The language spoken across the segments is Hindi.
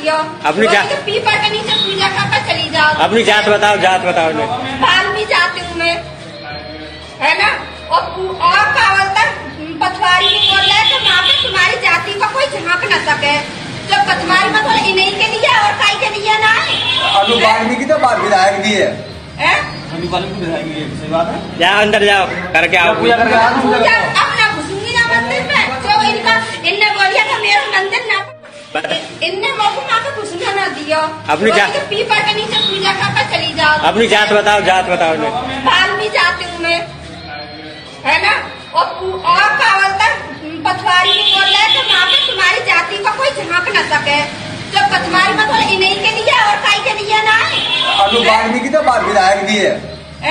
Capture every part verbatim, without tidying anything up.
दियो। अपनी जात पीपल के नीचे पूजा करके चली जाओ। अपनी जात बताओ, जात बताओ। बाल्मी जाती हूँ मैं, है ना। और और क्या बोलता पथवारी बोल रहा है कि वहाँ पे तुम्हारी जाति का कोई झांक न सके। जब पथवारी में थोड़ा इन्हीं के लिए और काई के लिए ना है। अनुवाद की तो बात विधायक दी है। जाओ अंदर जाओ, करके आओ पूजा करके आओ। पूजा अब ना घुसूंगी ना मंदिर में। जो इनका इनने बोलिया था मेरा मंदिर ना, इनने मौका माँ को घुसना ना दियो। अपनी जात पीपल के नीचे पूजा करके चली जाओ। अपनी जात बताओ, जात बताओ। बाल्मी जाती हूँ मैं, है ना। और और क्या बोलता पथवारी बोल रहा है कि वहाँ पे तुम्हारी जाति का कोई झांक न सके। जब पथवारी में थोड़ा इन्हीं के लिए और काई के लिए ना है। अनुवाद की तो बात विधायक दी है।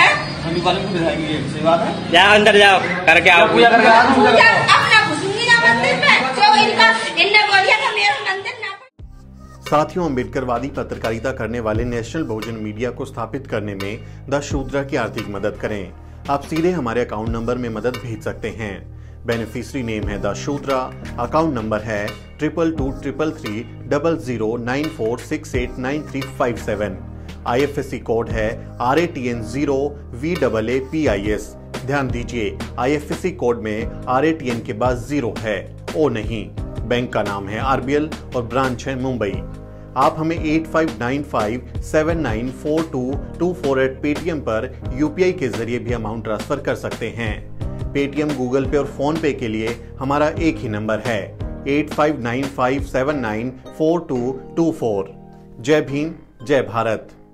जाओ अंदर जाओ, करके आओ पूजा करके आओ। पूजा अब ना घुसूंगी ना मंदिर में। जो इनका इनने बोलिया था मेरा मंदिर ना। साथियों, अम्बेडकरवादी पत्रकारिता करने वाले नेशनल बहुजन मीडिया को स्थापित करने में द शूद्रा की आर्थिक मदद करें। आप सीधे हमारे अकाउंट नंबर में मदद भेज सकते हैं। बेनिफिशियरी नेम है द शूद्रा, अकाउंट नंबर है triple two triple three double zero nine four six eight nine three five seven. I F S C code है R A T N zero V double A P I S. ध्यान दीजिए, I F S C code में आर ए टी एन के बाद जीरो है, ओ नहीं। बैंक का नाम है आर बी एल और ब्रांच है मुंबई। आप हमें eight five nine five seven nine four two two four eight Paytm पर यू पी आई के जरिए भी अमाउंट ट्रांसफर कर सकते हैं। पेटीएम, गूगल पे और फोन पे के लिए हमारा एक ही नंबर है eight five nine five seven nine four two two four. जय भीम, जय भारत।